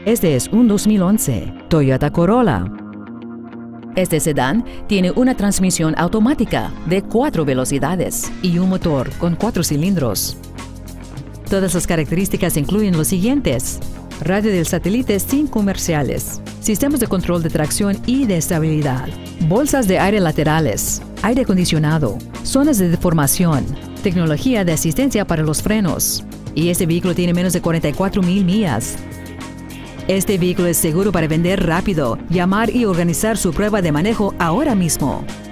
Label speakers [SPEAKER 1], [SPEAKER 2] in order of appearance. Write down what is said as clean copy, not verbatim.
[SPEAKER 1] Este es un 2011 Toyota Corolla. Este sedán tiene una transmisión automática de 4 velocidades y un motor con 4 cilindros. Todas las características incluyen los siguientes: radio del satélite sin comerciales, sistemas de control de tracción y de estabilidad, bolsas de aire laterales, aire acondicionado, zonas de deformación, tecnología de asistencia para los frenos. Y este vehículo tiene menos de 44,000 millas. Este vehículo es seguro para vender rápido. Llamar y organizar su prueba de manejo ahora mismo.